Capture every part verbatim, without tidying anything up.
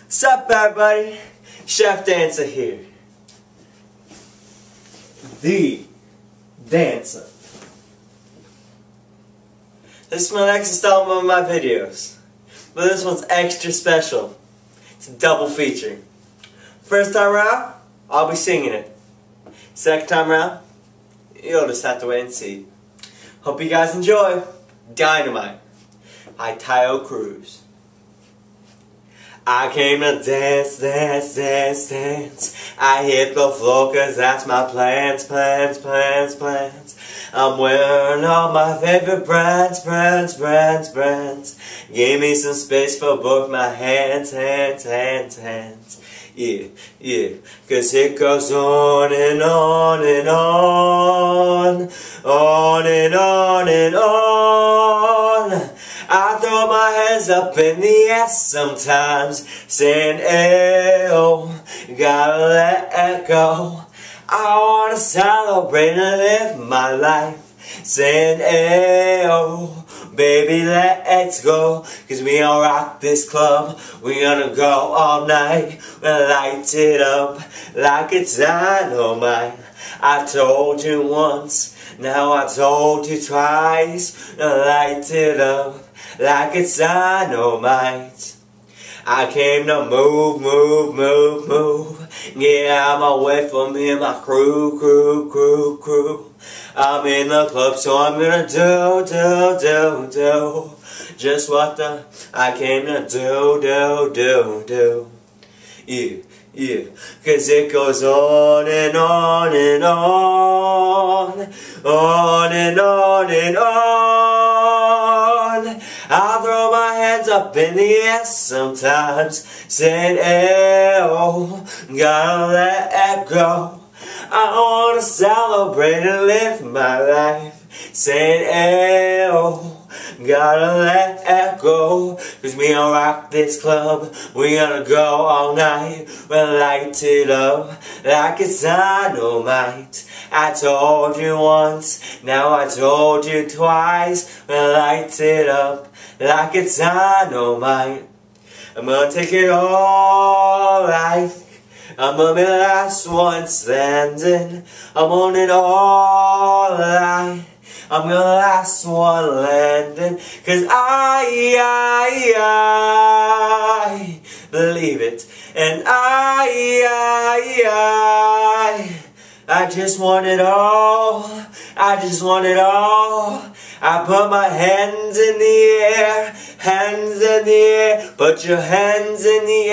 Sup everybody, Chef Dancer here. The Dancer. This is my next installment of my videos, but this one's extra special. It's a double feature. First time around, I'll be singing it. Second time around, you'll just have to wait and see. Hope you guys enjoy Dynamite by Tayo Cruz. I came to dance, dance, dance, dance. I hit the floor cause that's my plans, plans, plans, plans. I'm wearing all my favorite brands, brands, brands, brands. Give me some space for both my hands, hands, hands, hands. Yeah, yeah, cause it goes on and on and on, on and on and on. I throw my hands up in the air sometimes, saying, ayo, gotta let it go. I wanna celebrate and live my life, saying, ayo, baby, let's go. Cause we gonna rock this club, we gonna go all night, we'll light it up like it's dynamite. I told you once, now I told you twice, we'll light it up like it's dynamite. I came to move, move, move, move. Get out my way from me and my crew, crew, crew, crew. I'm in the club, so I'm gonna do, do, do, do just what the I came to do, do, do, do. Yeah, yeah. Cause it goes on and on and on, on and on and on. I throw my hands up in the air sometimes, saying, ayo, gotta let it go. I wanna celebrate and live my life, saying, ayo, gotta let it go. Cause we gonna rock this club, we gonna go all night, we'll light it up like it's dynamite. I told you once, now I told you twice, we'll light it up like it's dynamite. I'm gonna take it all like I'm gonna be the last one standing. I'm on it all like I'm the last one landing. Cause I, I, I believe it. And I, I, I I just want it all, I just want it all. I put my hands in the air, hands in the air, put your hands in the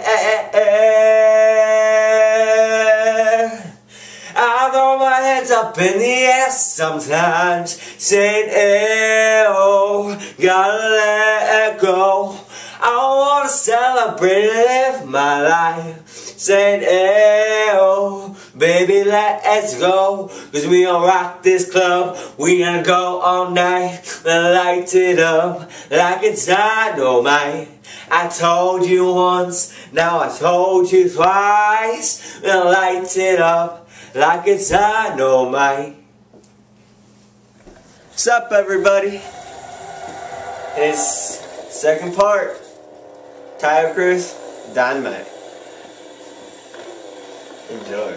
air. I throw my hands up in the air sometimes, saying, ayo, gotta let it go. I wanna celebrate and live my life, saying, ayo, baby, let's go. Cause we gonna rock this club, we gonna go all night, and light it up like it's dynamite. I told you once, now I told you twice, we'll light it up like it's dynamite. What's up everybody? It's second part, Tayo Cruz, Dynamite. Enjoy.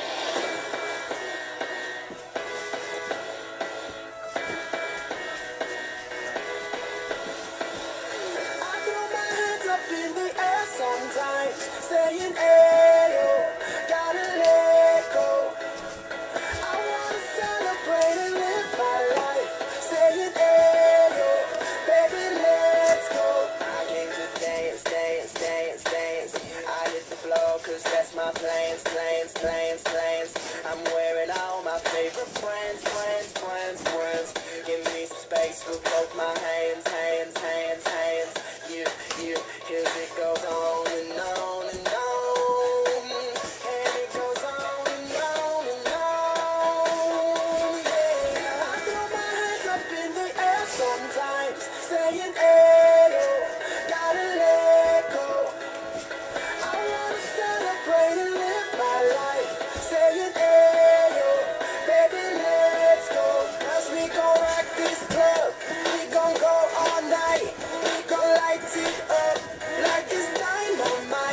Sometimes saying, ayo, gotta let go. I wanna celebrate and live my life, saying, ayo, baby, let's go. I came to dance, dance, dance, dance. I hit the floor cause that's my plans, plans, plans, plans. I'm wearing all my favorite brands, brands, brands, brands. Give me some space for both my hands, hands, hands, hands. You, you, cause it goes on and on and on, and it goes on and on and on, yeah. I throw my hands up in the air sometimes, saying, ayo, gotta let go. I wanna celebrate and live my life, saying, ayo, baby, let's go. Cause we gon' rock this club, we gon' go all night, we gon' light it up like it's dynamite.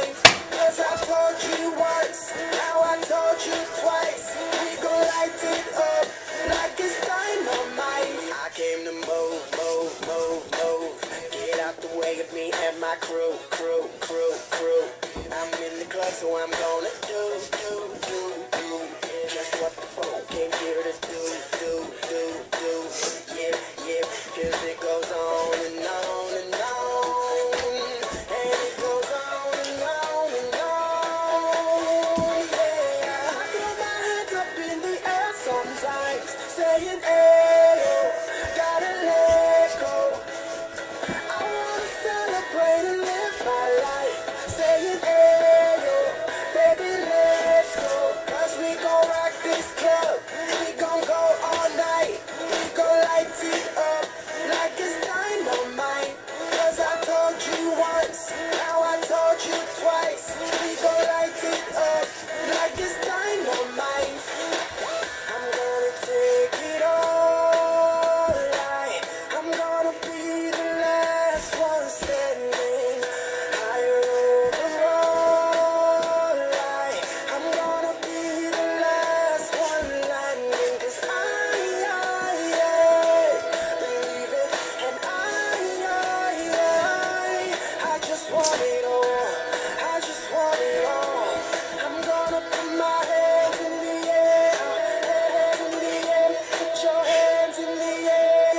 my crew, crew, crew, crew. I'm in the club, so I'm gonna do, do, do, do. Yeah, that's what the folk came here to do, do, do, do. Yeah, yeah, cause it goes on and on and on. And it goes on and on and on. Yeah, I throw my hands up in the air sometimes, saying, hey, oh, gotta let go. I wanna celebrate and live my life, saying, hey, oh, baby, let's go. Cause we gon' rock this club, we gon' go all night, we gon' light it up like it's dynamite. Cause I told you once, now I told you twice, we gon' light it up like it's dynamite. I'm gonna take it all night, I'm gonna be the last one standing, higher over all night. I'm gonna be the last one landing. Cause I, I, I believe it. And I, I, I I just want it all, I just want it all. I'm gonna put my hands in the air, hands in the air. Put your hands in the air.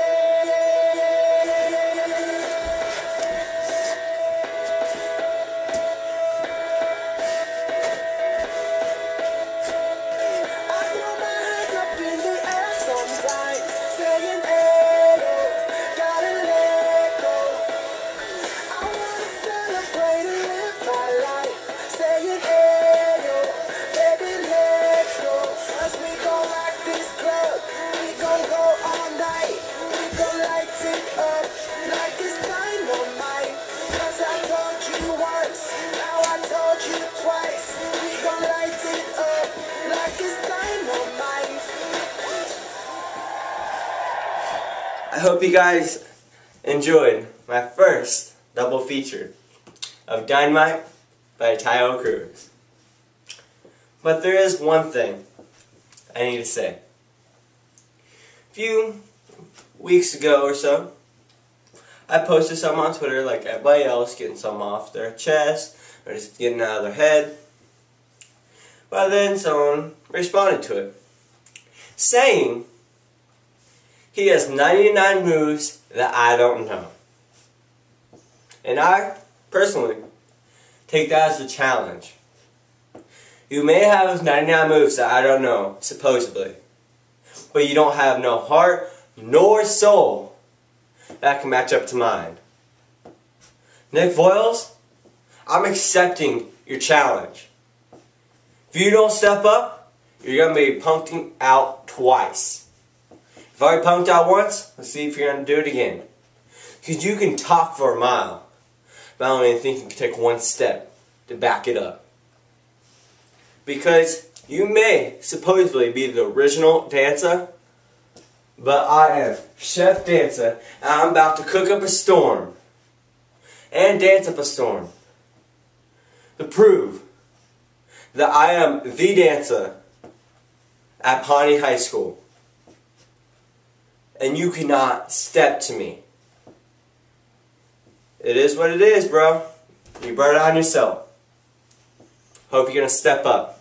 I throw my hands up in the air sometimes, saying, hey, oh, gotta let go. I wanna celebrate and live my life, saying, hey, oh, baby, let's go. Cause we gon' rock this club, we gon' go all night, we gon' light it up like it's dynamite. Cause I told you once, now I told you twice, we gon' light it up like it's dynamite. I hope you guys enjoyed my first double feature of Dynamite by Tayo Cruz. But there is one thing I need to say. A few weeks ago or so, I posted something on Twitter like everybody else, getting something off their chest or just getting out of their head. But then someone responded to it, saying he has ninety-nine moves that I don't know. And I, personally, take that as a challenge. You may have ninety-nine moves that I don't know, supposedly, but you don't have no heart nor soul that can match up to mine. Nick Voiles, I'm accepting your challenge. If you don't step up, you're going to be punked out twice. If I already punked out once, let's see if you're going to do it again. Because you can talk for a mile, but I don't even think you can take one step to back it up. Because you may supposedly be the original dancer, but I am Chef Dancer, and I'm about to cook up a storm and dance up a storm to prove that I am the dancer at Pawnee High School. And you cannot step to me. It is what it is, bro. You brought it on yourself. Hope you're going to step up.